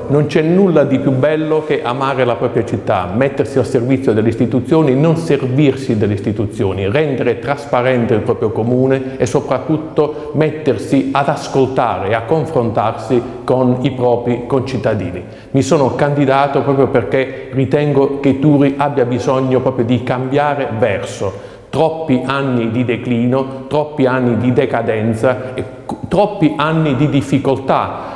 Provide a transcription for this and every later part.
non c'è nulla di più bello che amare la propria città, mettersi al servizio delle istituzioni, non servirsi delle istituzioni, rendere trasparente il proprio comune e soprattutto mettersi ad ascoltare e a confrontarsi con i propri concittadini. Mi sono candidato proprio perché ritengo che Turi abbia bisogno proprio di cambiare verso. Troppi anni di declino, troppi anni di decadenza, troppi anni di difficoltà.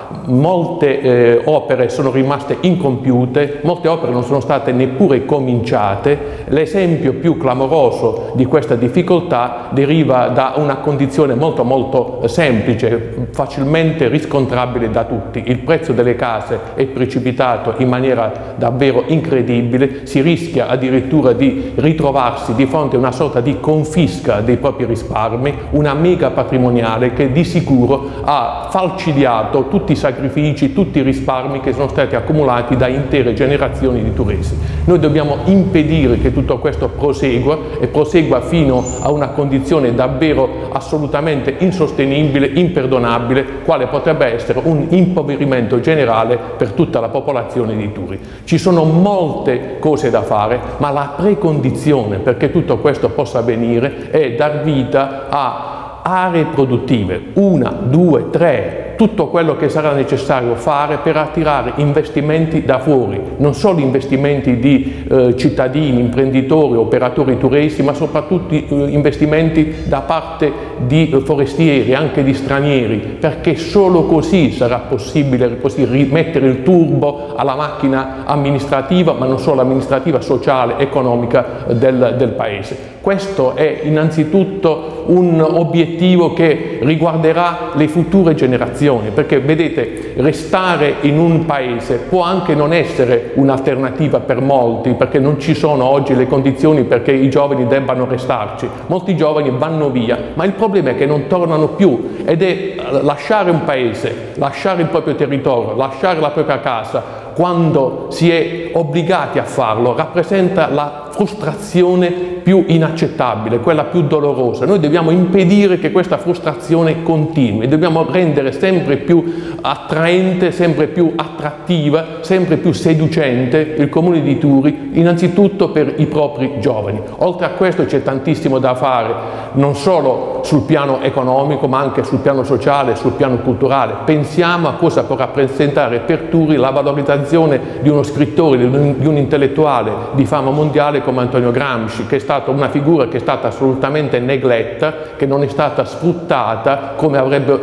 Molte opere sono rimaste incompiute, molte opere non sono state neppure cominciate. L'esempio più clamoroso di questa difficoltà deriva da una condizione molto semplice, facilmente riscontrabile da tutti. Il prezzo delle case è precipitato in maniera davvero incredibile, si rischia addirittura di ritrovarsi di fronte a una sorta di confisca dei propri risparmi, una mega patrimoniale che di sicuro ha falcidiato tutti i sacrifici, tutti i risparmi che sono stati accumulati da intere generazioni di turesi. Noi dobbiamo impedire che tutto questo prosegua e prosegua fino a una condizione davvero assolutamente insostenibile, imperdonabile, quale potrebbe essere un impoverimento generale per tutta la popolazione di Turi. Ci sono molte cose da fare, ma la precondizione perché tutto questo possa avvenire è dar vita a aree produttive, 1, 2, 3, tutto quello che sarà necessario fare per attirare investimenti da fuori, non solo investimenti di cittadini, imprenditori, operatori turesi, ma soprattutto investimenti da parte di forestieri, anche di stranieri, perché solo così sarà possibile rimettere il turbo alla macchina amministrativa, ma non solo amministrativa, sociale, economica del Paese. Questo è innanzitutto un obiettivo che riguarderà le future generazioni, perché vedete, restare in un paese può anche non essere un'alternativa per molti, perché non ci sono oggi le condizioni perché i giovani debbano restarci. Molti giovani vanno via, ma il problema è che non tornano più, ed è lasciare un paese, lasciare il proprio territorio, lasciare la propria casa, quando si è obbligati a farlo, rappresenta la frustrazione più inaccettabile, quella più dolorosa. Noi dobbiamo impedire che questa frustrazione continui, dobbiamo rendere sempre più attraente, sempre più attrattiva, sempre più seducente il Comune di Turi, innanzitutto per i propri giovani. Oltre a questo c'è tantissimo da fare, non solo sul piano economico, ma anche sul piano sociale, sul piano culturale. Pensiamo a cosa può rappresentare per Turi la valorizzazione di uno scrittore, di un intellettuale di fama mondiale come Antonio Gramsci, che è stata una figura che è stata assolutamente negletta, che non è stata sfruttata come avrebbe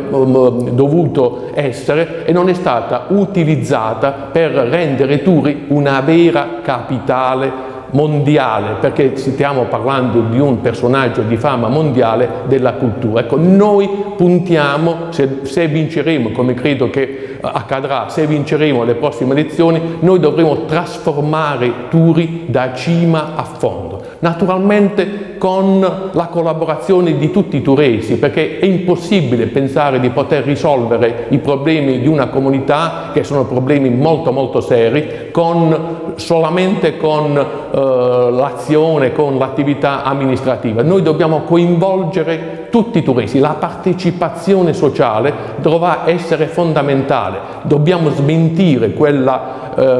dovuto essere e non è stata utilizzata per rendere Turi una vera capitale mondiale, perché stiamo parlando di un personaggio di fama mondiale della cultura. Ecco, noi puntiamo, se vinceremo, come credo che accadrà, se vinceremo le prossime elezioni, noi dovremo trasformare Turi da cima a fondo. Naturalmente con la collaborazione di tutti i turesi, perché è impossibile pensare di poter risolvere i problemi di una comunità, che sono problemi molto seri, solamente con l'azione, con l'attività amministrativa. Noi dobbiamo coinvolgere tutti i turesi, la partecipazione sociale dovrà essere fondamentale, dobbiamo smentire quella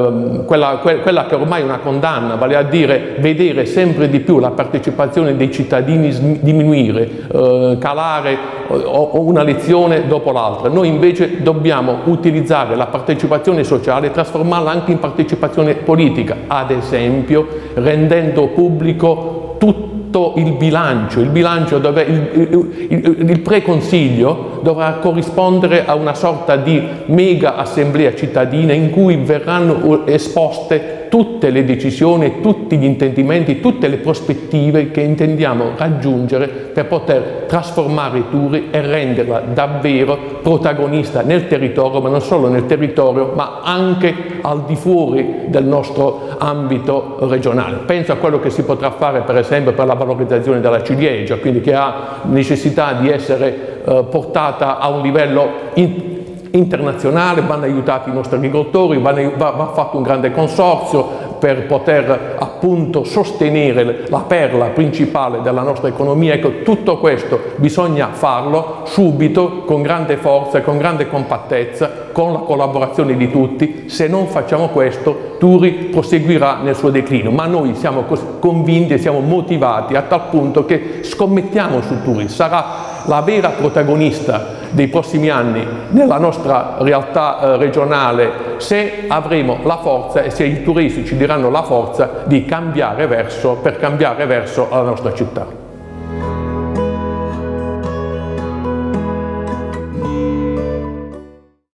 che ormai è una condanna, vale a dire vedere sempre di più la partecipazione dei cittadini diminuire, calare una lezione dopo l'altra. Noi invece dobbiamo utilizzare la partecipazione sociale e trasformarla anche in partecipazione politica, ad esempio rendendo pubblico tutto il bilancio dove il preconsiglio dovrà corrispondere a una sorta di mega assemblea cittadina in cui verranno esposte tutte le decisioni, tutti gli intendimenti, tutte le prospettive che intendiamo raggiungere per poter trasformare Turi e renderla davvero protagonista nel territorio, ma non solo nel territorio, ma anche al di fuori del nostro ambito regionale. Penso a quello che si potrà fare per esempio per la valorizzazione della ciliegia, quindi che ha necessità di essere portata a un livello internazionale, vanno aiutati i nostri agricoltori, va fatto un grande consorzio, per poter appunto sostenere la perla principale della nostra economia. Ecco, tutto questo bisogna farlo subito, con grande forza e con grande compattezza, con la collaborazione di tutti. Se non facciamo questo, Turi proseguirà nel suo declino, ma noi siamo convinti e siamo motivati a tal punto che scommettiamo su Turi. Sarà la vera protagonista dei prossimi anni nella nostra realtà regionale, se avremo la forza e se i turisi ci diranno la forza di cambiare verso, per cambiare verso la nostra città.